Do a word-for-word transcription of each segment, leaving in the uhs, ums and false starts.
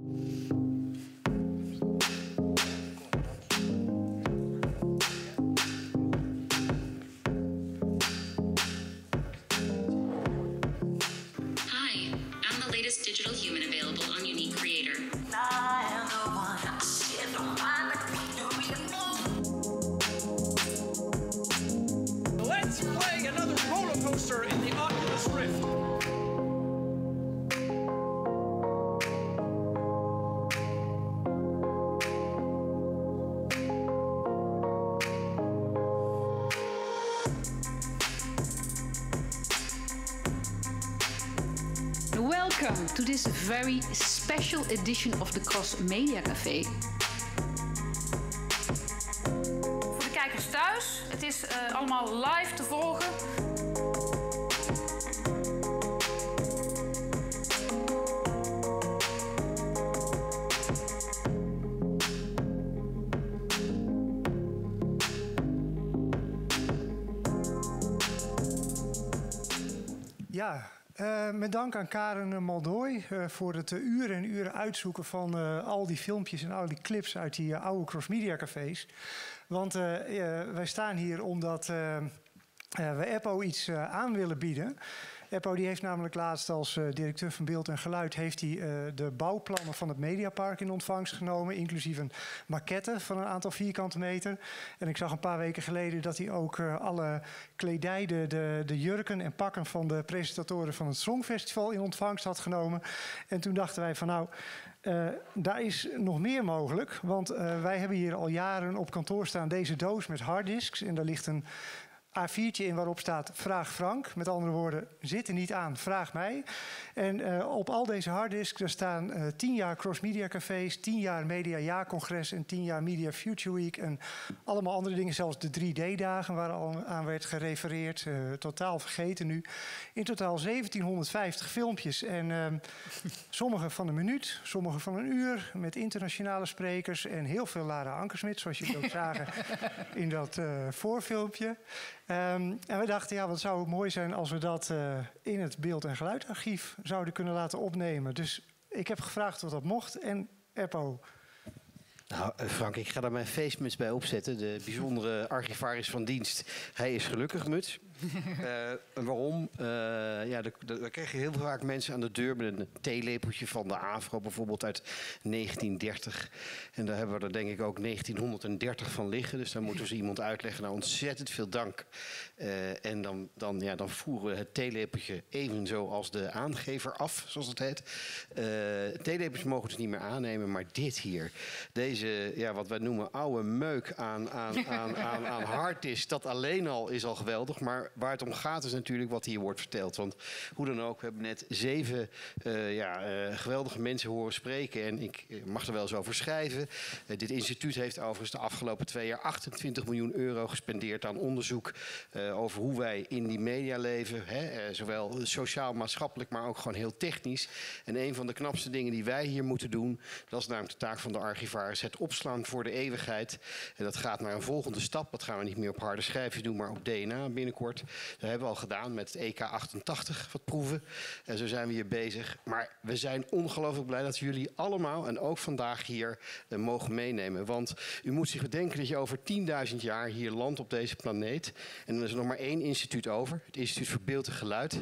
Digital human available on Unique Creator. Let's play another roller coaster in the Oculus Rift. Welcome to this very special edition of the Cross Media Café. Voor de kijkers thuis, het is uh, allemaal live te volgen. Ja. Uh, met dank aan Karen Maldooi uh, voor het uh, uren en uren uitzoeken van uh, al die filmpjes en al die clips uit die uh, oude crossmedia cafés. Want uh, uh, wij staan hier omdat uh, uh, we Eppo iets uh, aan willen bieden. Eppo die heeft namelijk laatst als uh, directeur van Beeld en Geluid heeft hij uh, de bouwplannen van het Mediapark in ontvangst genomen, inclusief een maquette van een aantal vierkante meter. En ik zag een paar weken geleden dat hij ook uh, alle kledij, de, de, de jurken en pakken van de presentatoren van het Songfestival in ontvangst had genomen. En toen dachten wij van nou, uh, daar is nog meer mogelijk. Want uh, wij hebben hier al jaren op kantoor staan deze doos met harddisks en daar ligt een A viertje in waarop staat vraag Frank. Met andere woorden, zit er niet aan, vraag mij. En uh, op al deze harddisks daar staan uh, tien jaar crossmedia cafés, tien jaar media jaarcongres en tien jaar Media Future Week en allemaal andere dingen. Zelfs de drie D dagen waar al aan werd gerefereerd. Uh, totaal vergeten nu. In totaal zeventienhonderdvijftig filmpjes. En uh, sommige van een minuut, sommige van een uur. Met internationale sprekers en heel veel Lara Ankersmit, zoals jullie ook zagen in dat uh, voorfilmpje. Um, en we dachten, ja, wat zou het mooi zijn als we dat uh, in het beeld- en geluidarchief zouden kunnen laten opnemen. Dus ik heb gevraagd of dat mocht. En Eppo. Nou, Frank, ik ga daar mijn feestmuts bij opzetten. De bijzondere archivaris van dienst. Hij is gelukkig, muts. Uh, en waarom? Uh, ja, daar krijg je heel vaak mensen aan de deur met een theelepeltje van de AVRO, bijvoorbeeld uit negentien dertig. En daar hebben we er denk ik ook negentienhonderddertig van liggen. Dus daar moeten ze iemand uitleggen. Nou, ontzettend veel dank. Uh, en dan, dan, ja, dan voeren we het theelepeltje evenzo als de aangever af, zoals het heet. Uh, theelepels mogen dus niet meer aannemen, maar dit hier. Deze, ja, wat wij noemen oude meuk aan, aan, aan, aan, aan harddisk, dat alleen al is al geweldig. Maar waar het om gaat is natuurlijk wat hier wordt verteld. Want hoe dan ook, we hebben net zeven uh, ja, uh, geweldige mensen horen spreken. En ik mag er wel eens over schrijven. Uh, dit instituut heeft overigens de afgelopen twee jaar achtentwintig miljoen euro gespendeerd aan onderzoek uh, over hoe wij in die media leven. Hè, uh, zowel sociaal, maatschappelijk, maar ook gewoon heel technisch. En een van de knapste dingen die wij hier moeten doen, dat is namelijk de taak van de archivaris, het opslaan voor de eeuwigheid. En dat gaat naar een volgende stap. Dat gaan we niet meer op harde schijfjes doen, maar op D N A binnenkort. Dat hebben we al gedaan met het E K achtentachtig, wat proeven. En zo zijn we hier bezig. Maar we zijn ongelooflijk blij dat jullie allemaal en ook vandaag hier uh, mogen meenemen. Want u moet zich bedenken dat je over tienduizend jaar hier landt op deze planeet. En dan is er nog maar één instituut over. Het Instituut voor Beeld en Geluid.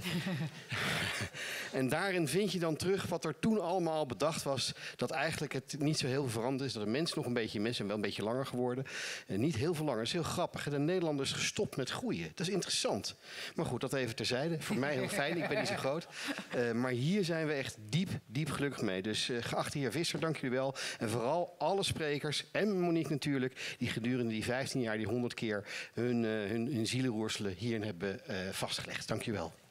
En daarin vind je dan terug wat er toen allemaal bedacht was. Dat eigenlijk het niet zo heel veel veranderd is. Dat de mens nog een beetje, mensen zijn wel een beetje langer geworden. En niet heel veel langer. Dat is heel grappig. De Nederlander is gestopt met groeien. Dat is interessant. Maar goed, dat even terzijde. Voor mij heel fijn, ik ben niet zo groot. Uh, maar hier zijn we echt diep, diep gelukkig mee. Dus uh, geachte heer Visser, dank jullie wel. En vooral alle sprekers en Monique natuurlijk, die gedurende die vijftien jaar, die honderd keer hun, uh, hun, hun zielenroerselen hierin hebben uh, vastgelegd. Dank jullie wel.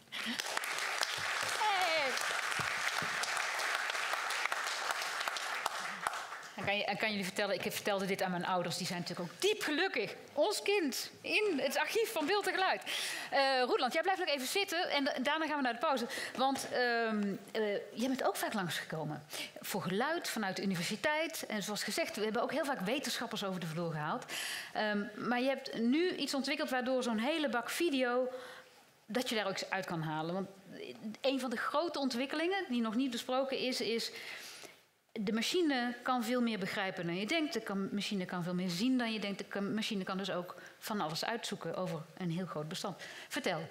En kan, je, en kan jullie vertellen, ik vertelde dit aan mijn ouders, die zijn natuurlijk ook diep gelukkig. Ons kind in het archief van Beeld en Geluid. Uh, Roeland, jij blijft nog even zitten en da daarna gaan we naar de pauze. Want uh, uh, jij bent ook vaak langsgekomen. Voor geluid vanuit de universiteit. En zoals gezegd, we hebben ook heel vaak wetenschappers over de vloer gehaald. Um, maar je hebt nu iets ontwikkeld waardoor zo'n hele bak video, dat je daar ook uit kan halen. Want een van de grote ontwikkelingen die nog niet besproken is, is de machine kan veel meer begrijpen dan je denkt. De kan, machine kan veel meer zien dan je denkt. De kan, machine kan dus ook van alles uitzoeken over een heel groot bestand. Vertel.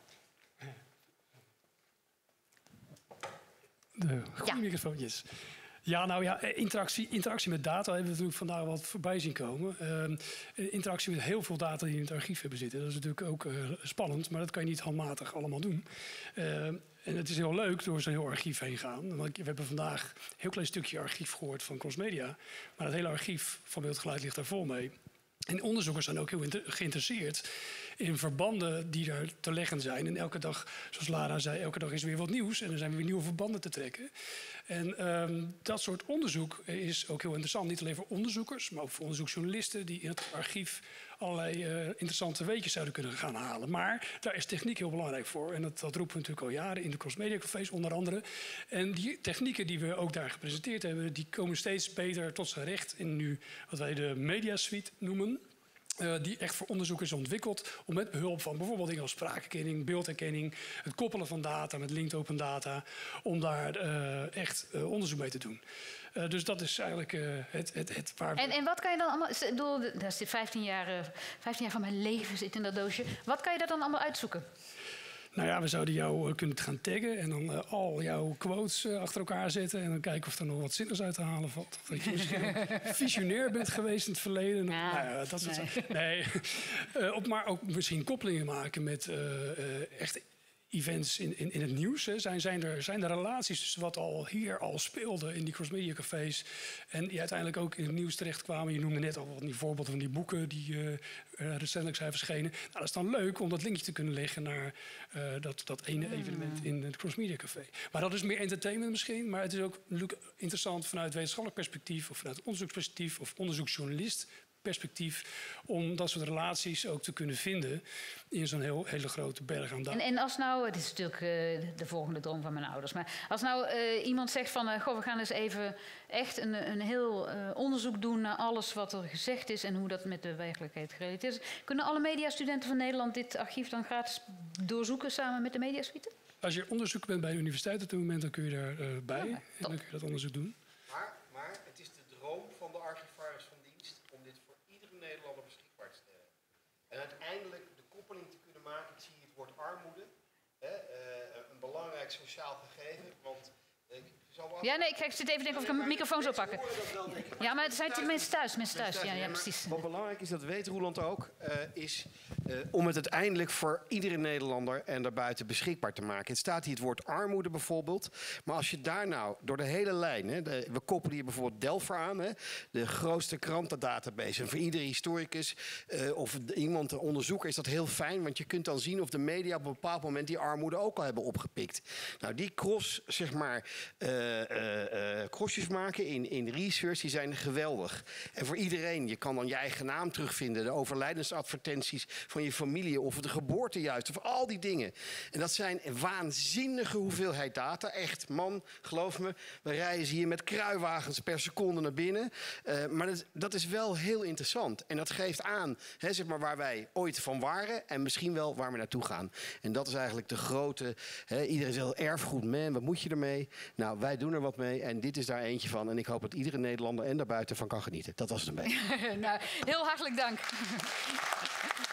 De goede ja. microfoontjes. Ja, nou ja, interactie, interactie met data hebben we natuurlijk vandaag wat voorbij zien komen. Uh, interactie met heel veel data die in het archief hebben zitten. Dat is natuurlijk ook uh, spannend, maar dat kan je niet handmatig allemaal doen. Uh, en het is heel leuk door zo'n heel archief heen gaan. Want we hebben vandaag een heel klein stukje archief gehoord van Crossmedia. Maar het hele archief van Beeld Geluid ligt daar vol mee. En onderzoekers zijn ook heel geïnteresseerd in verbanden die er te leggen zijn. En elke dag, zoals Lara zei, elke dag is er weer wat nieuws. En er zijn weer nieuwe verbanden te trekken. En um, dat soort onderzoek is ook heel interessant. Niet alleen voor onderzoekers, maar ook voor onderzoeksjournalisten die in het archief allerlei uh, interessante weetjes zouden kunnen gaan halen. Maar daar is techniek heel belangrijk voor. En dat, dat roepen we natuurlijk al jaren in de Crossmedia Cafés onder andere. En die technieken die we ook daar gepresenteerd hebben, die komen steeds beter tot zijn recht in nu wat wij de Media Suite noemen. Uh, die echt voor onderzoek is ontwikkeld om met behulp van bijvoorbeeld dingen als spraakherkenning, beeldherkenning, het koppelen van data met linked open data, om daar uh, echt uh, onderzoek mee te doen. Uh, dus dat is eigenlijk uh, het, het, het waar we... En, en wat kan je dan allemaal... Ik bedoel, daar zit vijftien jaar, uh, vijftien jaar van mijn leven zit in dat doosje. Wat kan je daar dan allemaal uitzoeken? Nou ja, we zouden jou uh, kunnen gaan taggen en dan uh, al jouw quotes uh, achter elkaar zetten en dan kijken of er nog wat zinnigs uit te halen valt. Of dat je misschien visionair bent geweest in het verleden. Ja, nou ja, dat soort nee. nee. uh, op, maar ook misschien koppelingen maken met uh, uh, echt events in, in, in het nieuws. Hè. Zijn, zijn, er, zijn er relaties tussen wat al hier al speelde in die crossmedia cafés en die uiteindelijk ook in het nieuws terechtkwamen. Je noemde net al wat die voorbeelden van die boeken die uh, uh, recentelijk zijn verschenen. Nou, dat is dan leuk om dat linkje te kunnen leggen naar uh, dat, dat ene evenement in het crossmedia café. Maar dat is meer entertainment misschien, maar het is ook interessant vanuit wetenschappelijk perspectief of vanuit onderzoeksperspectief of onderzoeksjournalist perspectief om dat soort relaties ook te kunnen vinden in zo'n heel, hele grote berg aan data. En, en als nou, het is natuurlijk uh, de volgende droom van mijn ouders, maar als nou uh, iemand zegt van, uh, goh, we gaan eens even echt een, een heel uh, onderzoek doen naar alles wat er gezegd is en hoe dat met de werkelijkheid gerelateerd is, kunnen alle mediastudenten van Nederland dit archief dan gratis doorzoeken samen met de Mediasuite? Als je onderzoeker bent bij de universiteit op dit moment, dan kun je daarbij uh, bij ja, en dan kun je dat onderzoek doen. Maar, maar het is de droom van de archivaris van dienst om dit voor iedere Nederlander beschikbaar te stellen. En uiteindelijk de koppeling te kunnen maken, ik zie het woord armoede, hè, uh, een belangrijk sociaal gegeven, want uh, ik zal wel... Ja, nee, ik zit even denken of ik een microfoon zou pakken. Ja, maar het zijn thuis, mensen thuis, mensen thuis. Ja, ja, precies. Wat belangrijk is, dat weet Roeland ook, uh, is uh, om het uiteindelijk voor iedere Nederlander en daarbuiten beschikbaar te maken. Het staat hier het woord armoede bijvoorbeeld, maar als je daar nou door de hele lijn, hè, de, we koppelen hier bijvoorbeeld Delver aan, hè, de grootste krantendatabase. En voor iedere historicus uh, of iemand, een onderzoeker, is dat heel fijn, want je kunt dan zien of de media op een bepaald moment die armoede ook al hebben opgepikt. Nou, die cross, zeg maar, uh, uh, uh, crossjes maken in, in research, die zijn geweldig. En voor iedereen, je kan dan je eigen naam terugvinden, de overlijdensadvertenties van je familie of de geboorte juist, of al die dingen. En dat zijn een waanzinnige hoeveelheid data. Echt, man, geloof me, we reizen hier met kruiwagens per seconde naar binnen. Uh, maar dat, dat is wel heel interessant. En dat geeft aan, hè, zeg maar, waar wij ooit van waren en misschien wel waar we naartoe gaan. En dat is eigenlijk de grote, hè, iedereen zegt erfgoed, man, wat moet je ermee? Nou, wij doen er wat mee en dit is daar eentje van. En ik hoop dat iedere Nederlander en daarbuiten van kan genieten. Dat was het een beetje. Nou, heel hartelijk dank.